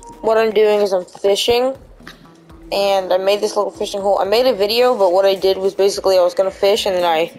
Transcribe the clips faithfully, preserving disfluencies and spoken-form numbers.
what I'm doing is I'm fishing, and I made this little fishing hole. I made a video, but what I did was basically I was gonna fish, and then I,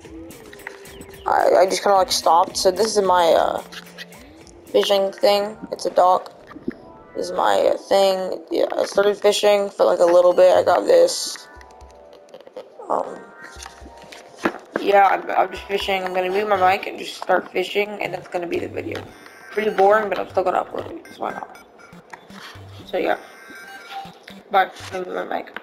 I, I just kind of like stopped. So this is my uh, fishing thing. It's a dock. This is my uh, thing. Yeah, I started fishing for like a little bit. I got this. Um, yeah, I'm, I'm just fishing. I'm gonna mute my mic and just start fishing, and that's gonna be the video. Pretty boring, but I'm still gonna upload it because why not? So yeah, bye. Mute my mic.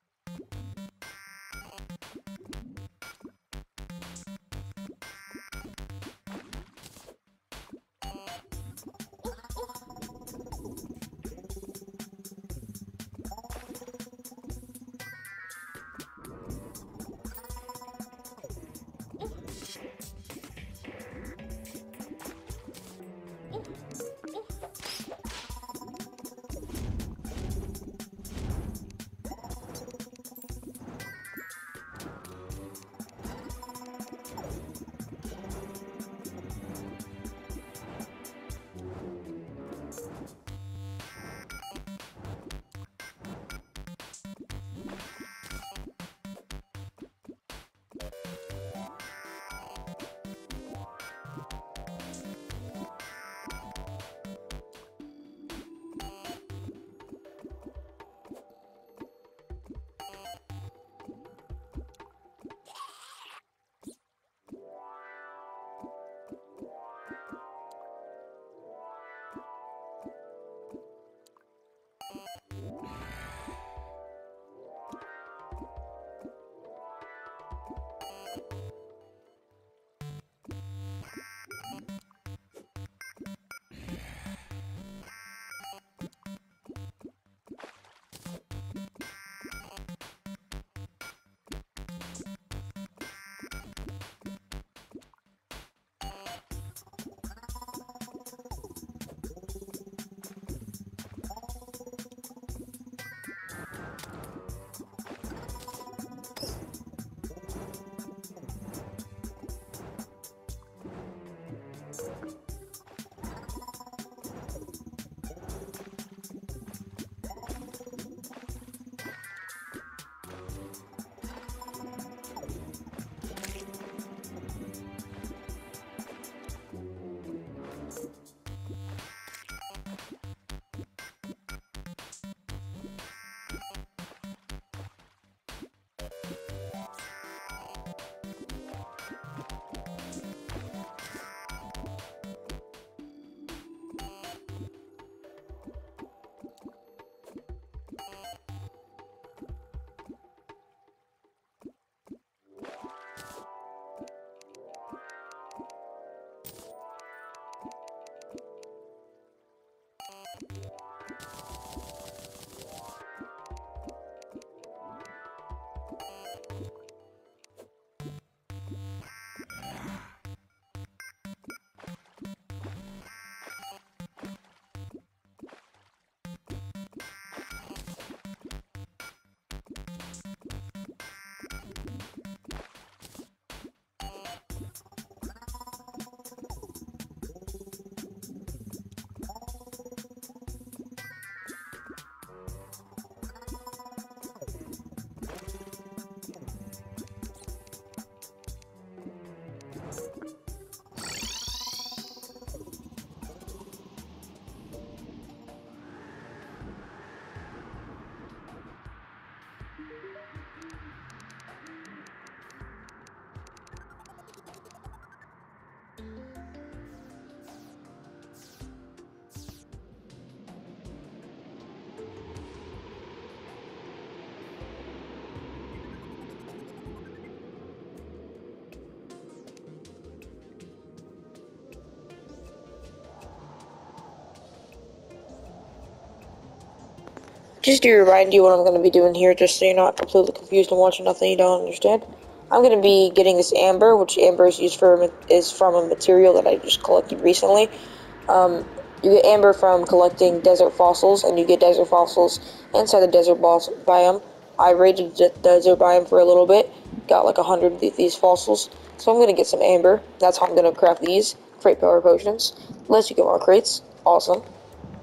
Just to remind you what I'm going to be doing here, just so you're not completely confused and watching nothing you don't understand. I'm going to be getting this amber, which amber is used for is from a material that I just collected recently. Um, you get amber from collecting desert fossils, and you get desert fossils inside the desert biome. I raided the desert biome for a little bit, got like a hundred of these fossils, so I'm going to get some amber. That's how I'm going to craft these crate power potions. Unless you get more crates, awesome.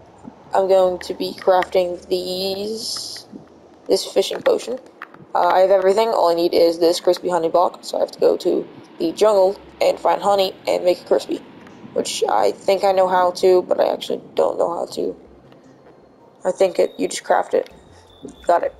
I'm going to be crafting these, this fishing potion. Uh, I have everything. All I need is this crispy honey block, so I have to go to the jungle and find honey and make it crispy, which I think I know how to, but I actually don't know how to. I think it. You just craft it. Got it.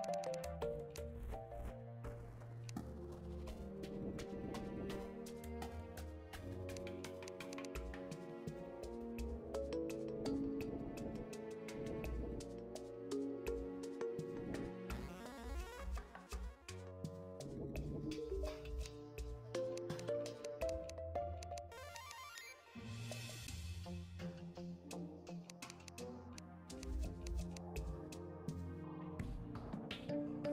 Thank you.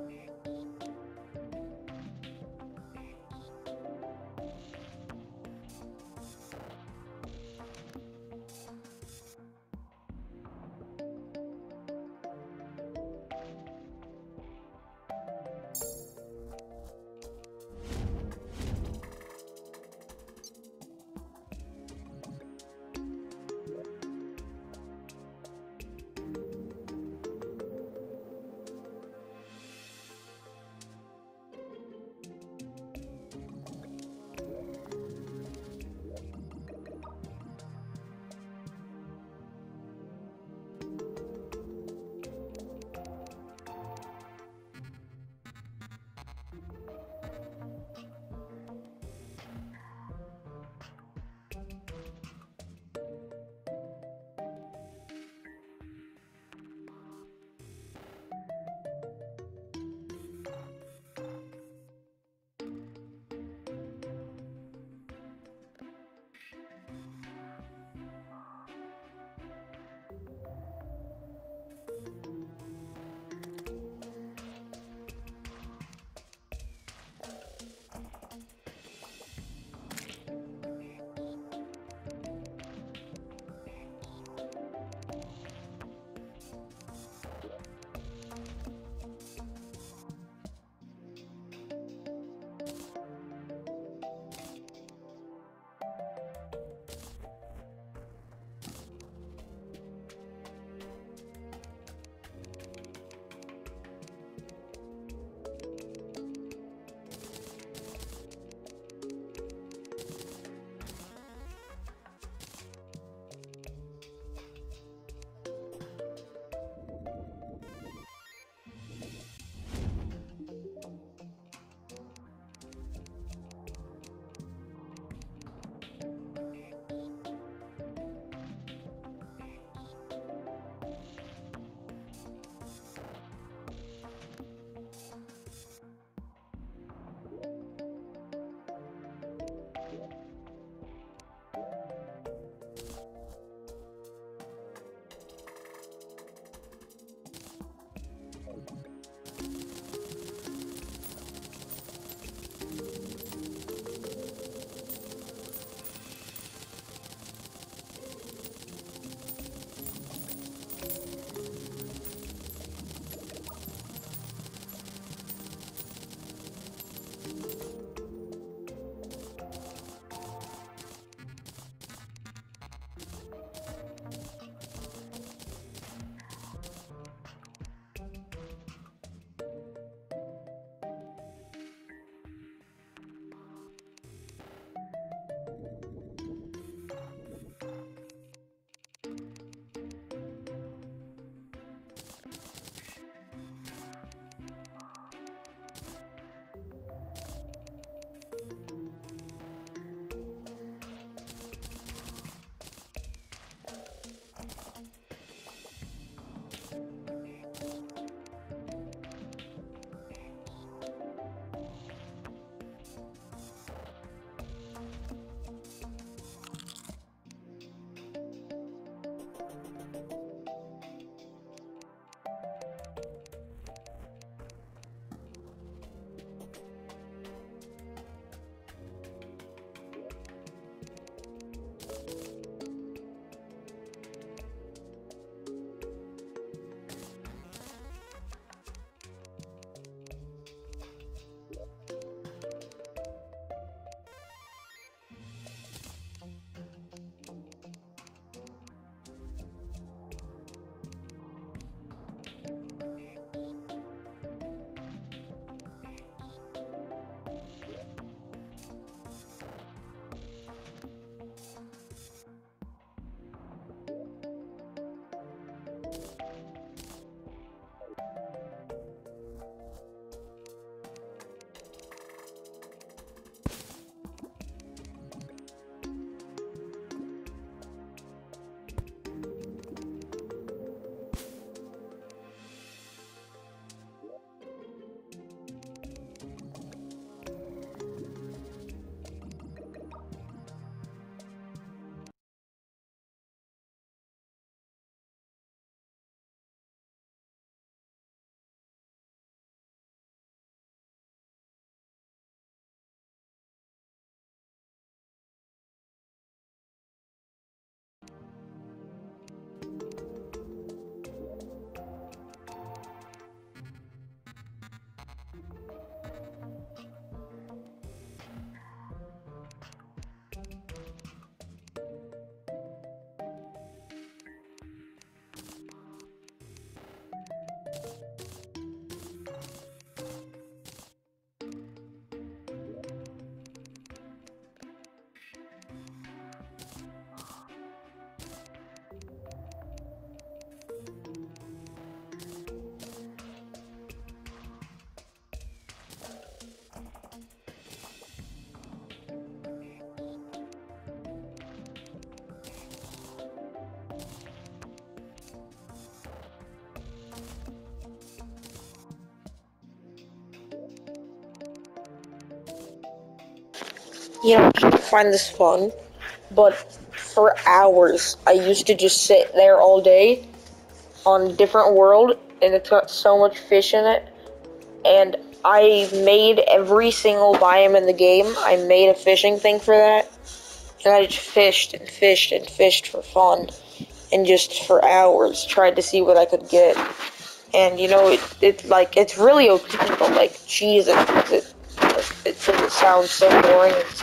You know, I find this fun, but for hours, I used to just sit there all day on a different world, and it's got so much fish in it, and I made every single biome in the game. I made a fishing thing for that, and I just fished and fished and fished for fun, and just for hours tried to see what I could get. And you know, it, it like, it's really O P, but like, Jesus, it, it, it sounds so boring and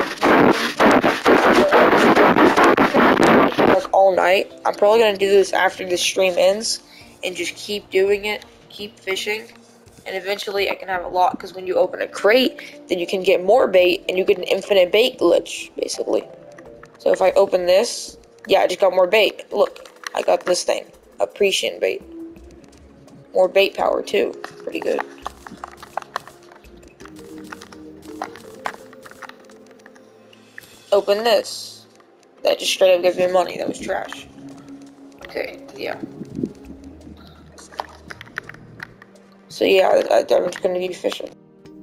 like all night. I'm probably gonna do this after the stream ends, and just keep doing it, keep fishing, and eventually I can have a lot, because when you open a crate, then you can get more bait, and you get an infinite bait glitch, basically. So if I open this, yeah, I just got more bait. Look, I got this thing, Appreciation bait. More bait power too, pretty good. Open this. That just straight up gave me money, that was trash. Okay, yeah. So yeah, I, I'm just gonna be fishing.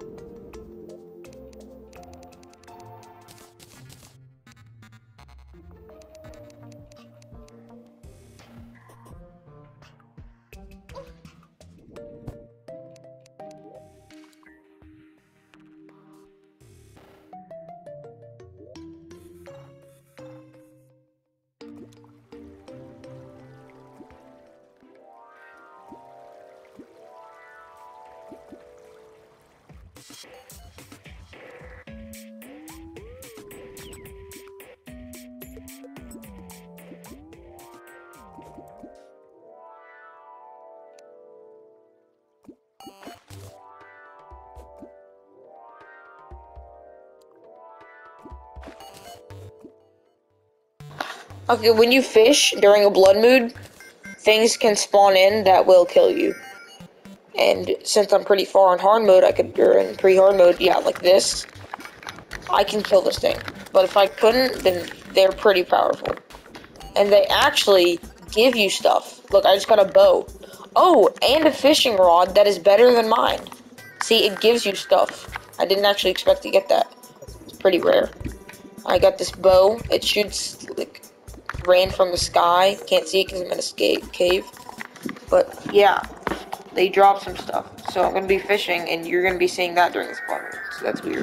Okay, when you fish during a blood mood, things can spawn in that will kill you. And since I'm pretty far on hard mode, I could, or in pre-hard mode, yeah, like this, I can kill this thing. But if I couldn't, then they're pretty powerful. And they actually give you stuff. Look, I just got a bow. Oh, and a fishing rod that is better than mine. See, it gives you stuff. I didn't actually expect to get that. It's pretty rare. I got this bow. It shoots, like, rain from the sky. Can't see it because I'm in a sca- cave. But, yeah. They drop some stuff. So I'm going to be fishing, and you're going to be seeing that during this part. So that's weird.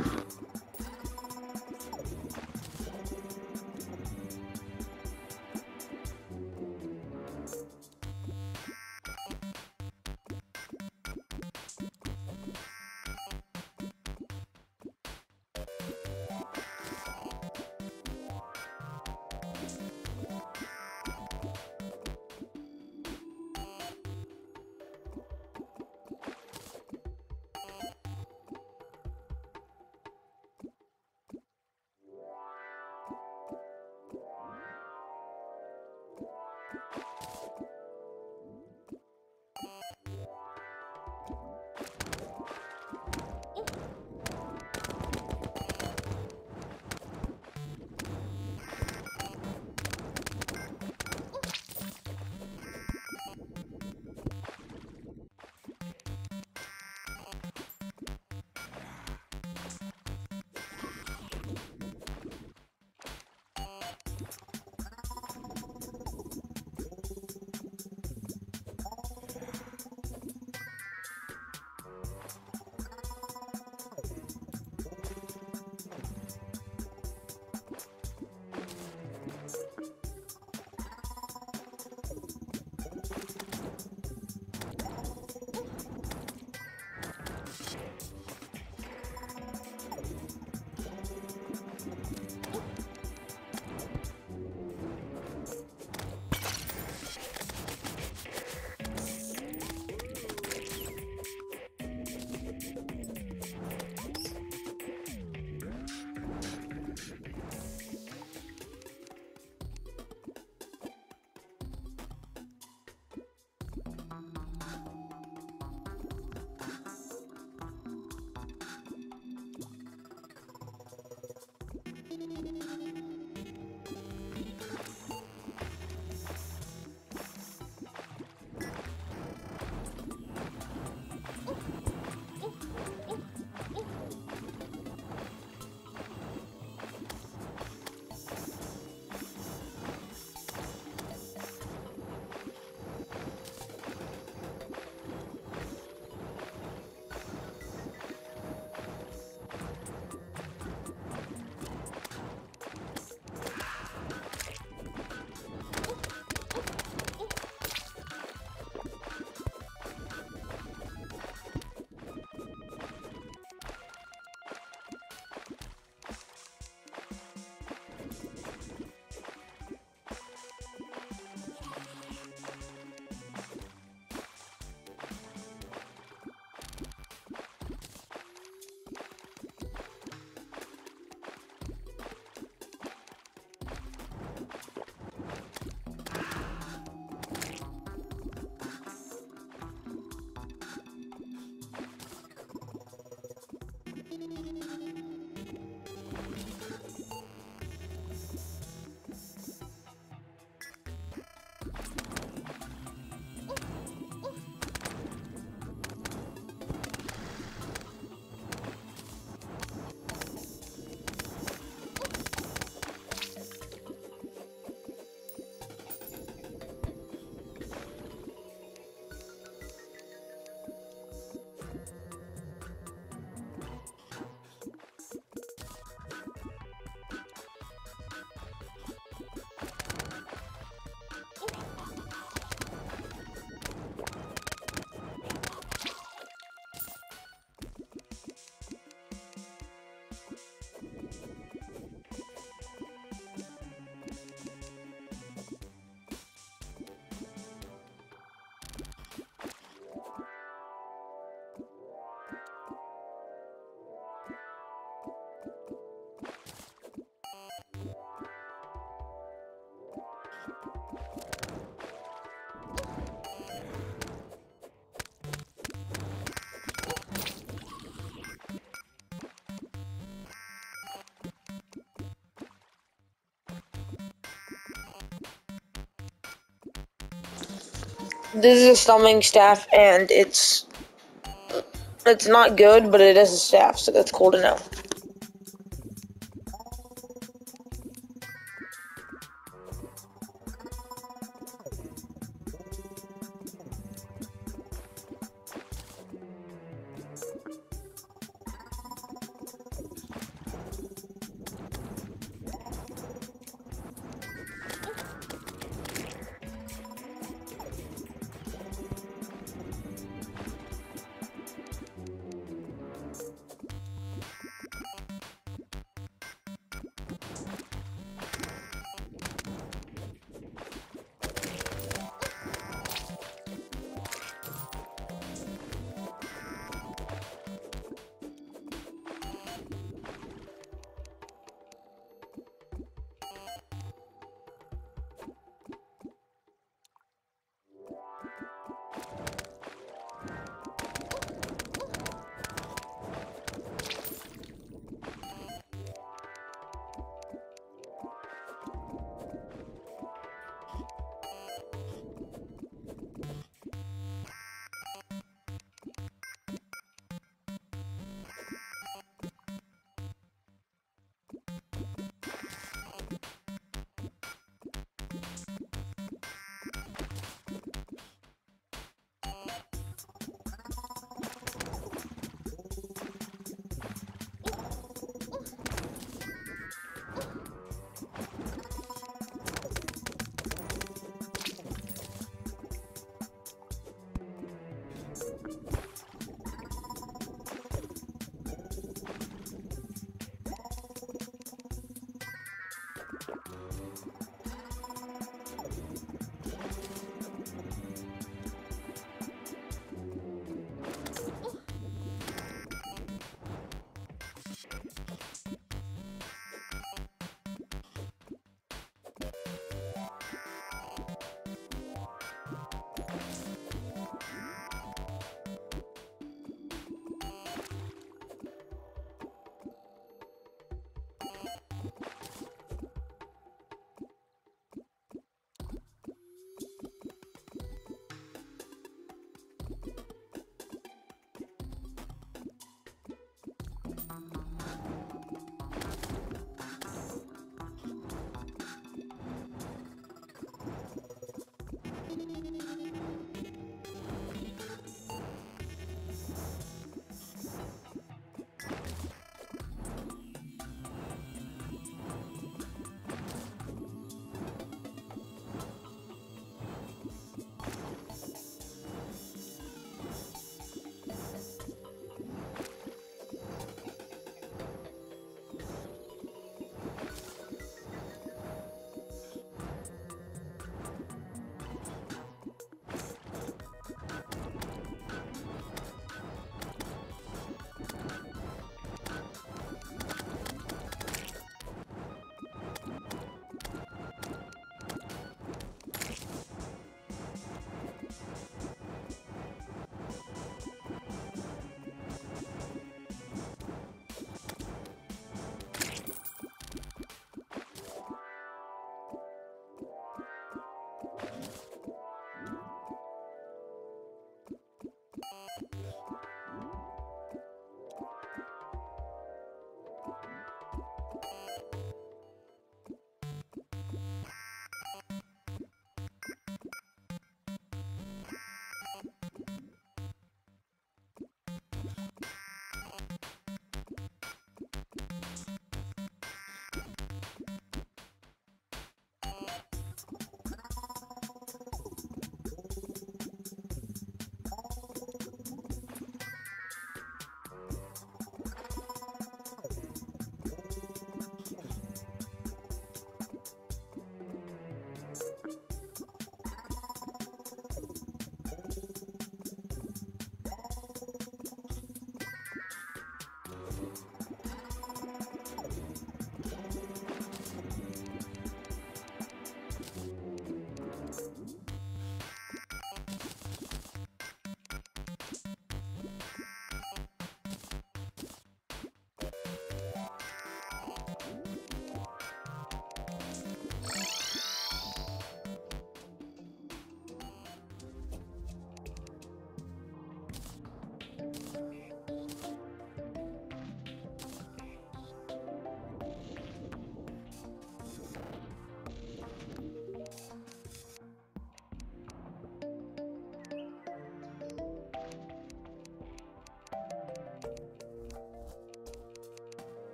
This is a slumming staff, and it's it's not good, but it is a staff, so that's cool to know.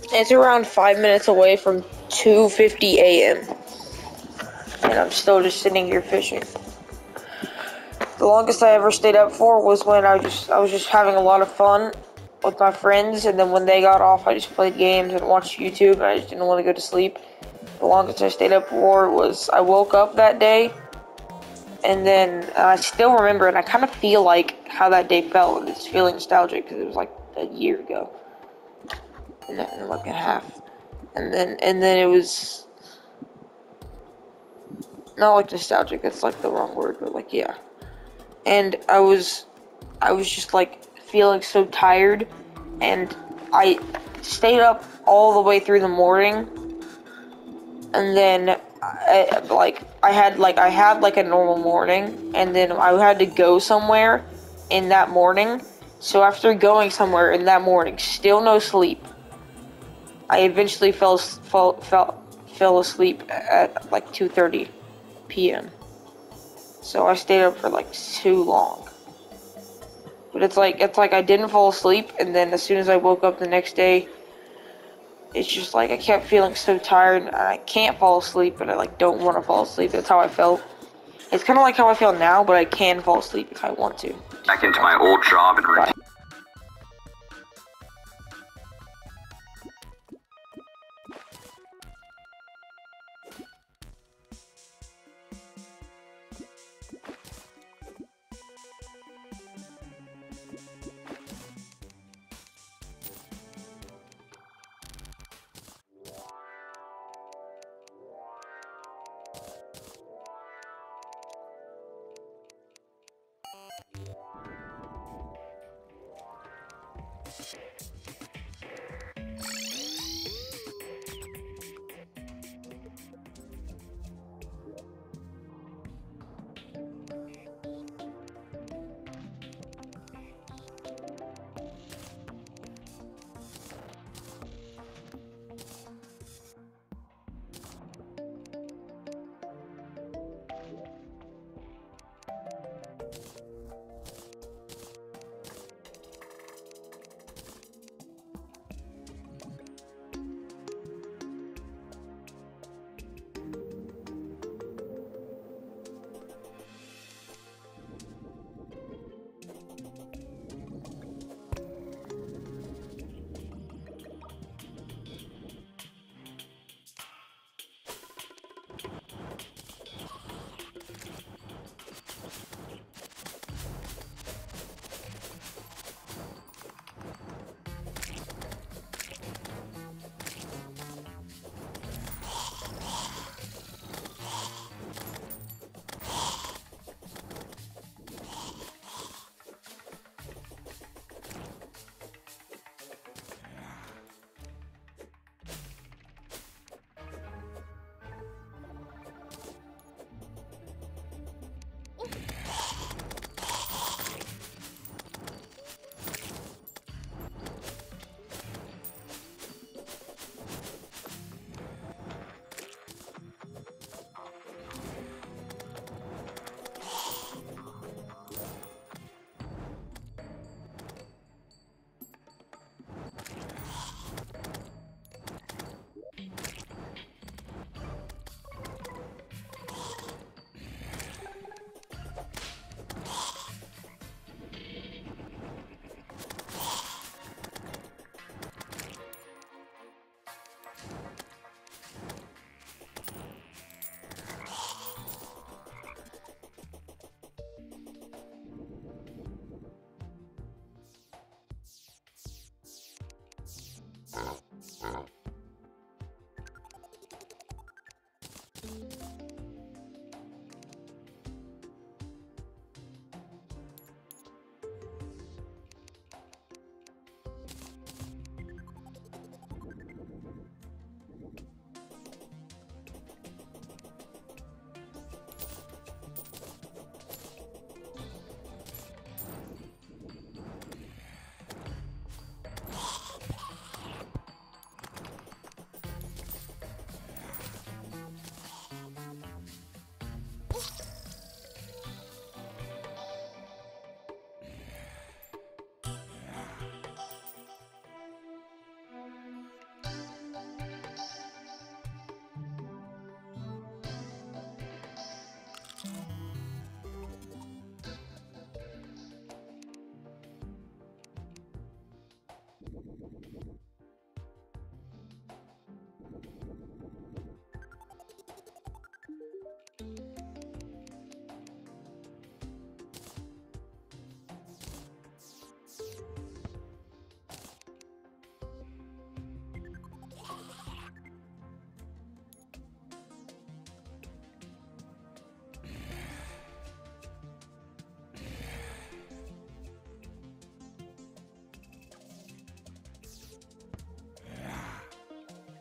It's around five minutes away from two fifty a m and I'm still just sitting here fishing. The longest I ever stayed up for was when I just I was just having a lot of fun with my friends, and then when they got off, I just played games and watched YouTube, and I just didn't want to go to sleep. The longest I stayed up for was I woke up that day, and then uh, I still remember, and I kind of feel like how that day felt, and it's feeling nostalgic because it was like a year ago, and then like a half, and then and then it was not like nostalgic. That's like the wrong word, but like yeah. And I was, I was just like feeling so tired, and I stayed up all the way through the morning, and then I, like I had like I had like a normal morning, and then I had to go somewhere in that morning. So after going somewhere in that morning, still no sleep, I eventually fell fell fell, fell asleep at like two thirty p m So I stayed up for like too long. But it's like it's like I didn't fall asleep, and then as soon as I woke up the next day, it's just like I kept feeling so tired, and I can't fall asleep, but I like don't want to fall asleep. That's how I felt. It's kind of like how I feel now, but I can fall asleep if I want to. Back into my old job and routine.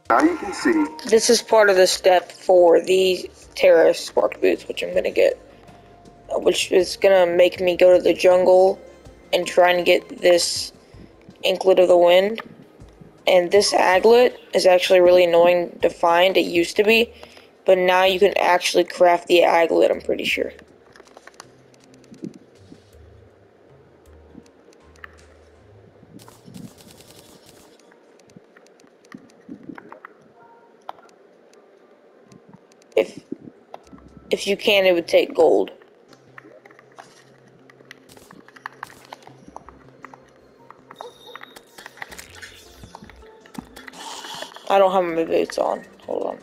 Now you can see. This is part of the step for the Terra Spark Boots, which I'm gonna get. Which is gonna make me go to the jungle and try and get this Anklet of the Wind. And this aglet is actually really annoying to find. It used to be, but now you can actually craft the aglet, I'm pretty sure. If if you can, it would take gold. I don't have my boots on. Hold on.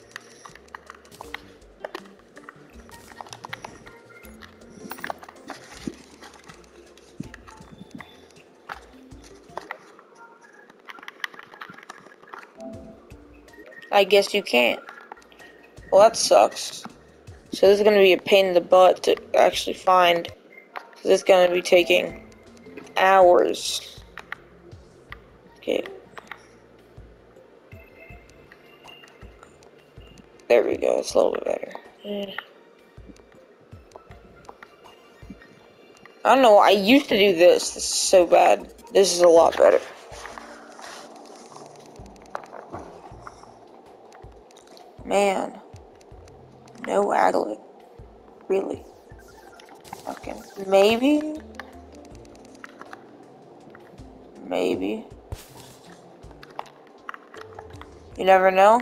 I guess you can't. Well, that sucks. So this is going to be a pain in the butt to actually find. This is going to be taking hours. Okay. There we go. It's a little bit better. Yeah. I don't know. I used to do this. This is so bad. This is a lot better. Man. No aglet. Really. Okay. Maybe. Maybe. You never know.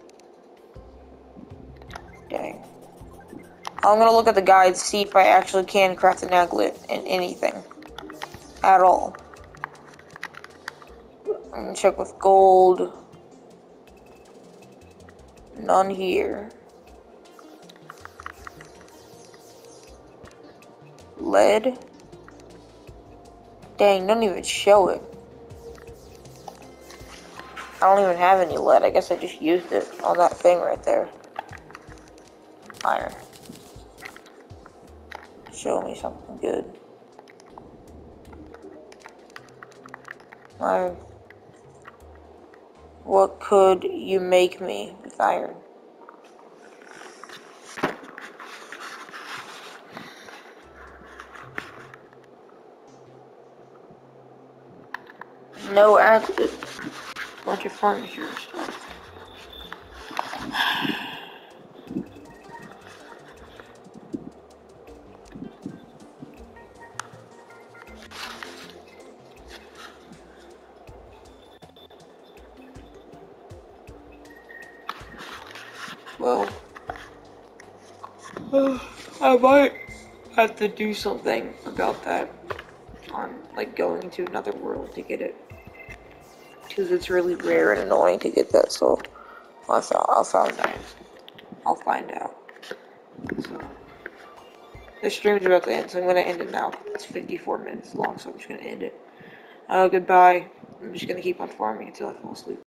Dang. I'm gonna look at the guide, see if I actually can craft an aglet in anything. At all. I'm gonna check with gold. None here. Lead. Dang, don't even show it. I don't even have any lead. I guess I just used it on that thing right there. Iron. Show me something good. Iron. What could you make me with iron? No aglet. Bunch of furniture and stuff. Well, I might have to do something about that. On like going to another world to get it, because it's really rare and annoying to get that. So I'll find, I'll find out. I'll find out. So the stream's about to end, so I'm gonna end it now. It's fifty-four minutes long, so I'm just gonna end it. Uh, goodbye. I'm just gonna keep on farming until I fall asleep.